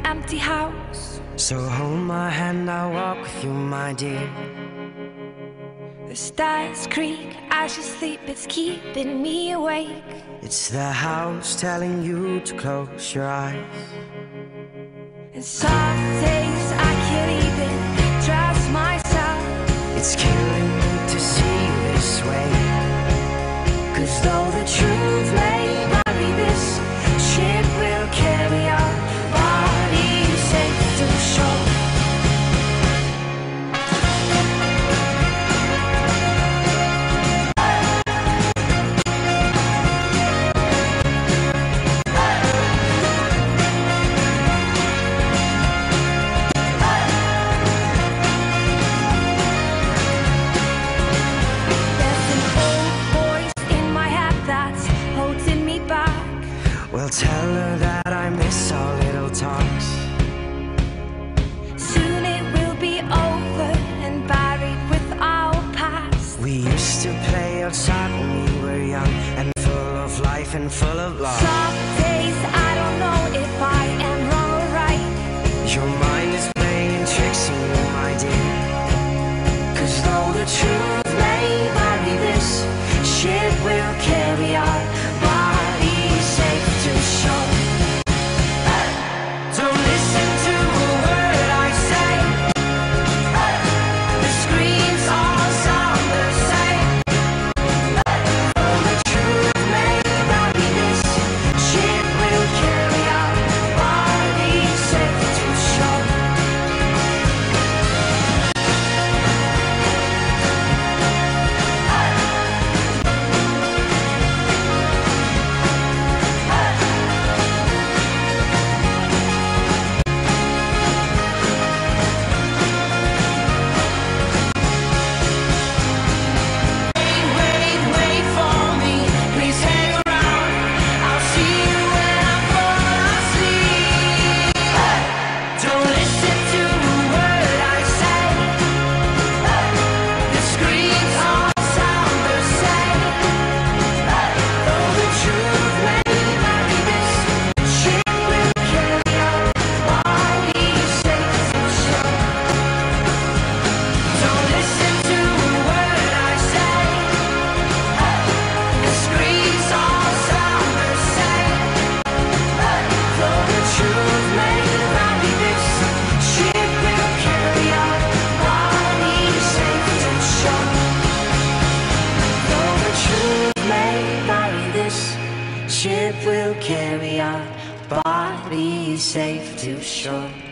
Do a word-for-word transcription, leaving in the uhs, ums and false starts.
empty house. So hold my hand, I'll walk with you, my dear. The stars creak as you sleep, it's keeping me awake. It's the house telling you to close your eyes. And some days I can't even trust myself. It's killing me to see you this way. Cause though the truth may vary, this ship will carry our bodies safe to shore. Well, tell her that I miss our little talks. Soon it will be over and buried with our past. We used to play outside when we were young and full of life and full of love. Some days I don't know if I am wrong or right. Your mind is playing tricks on you, my dear. Cause though the truth may vary, this ship will carry our bodies safe to shore. Don't listen to a word I say. The screams all sound the same. Though the truth may vary, this ship will carry our bodies safe to shore. Ship will carry our bodies safe to shore.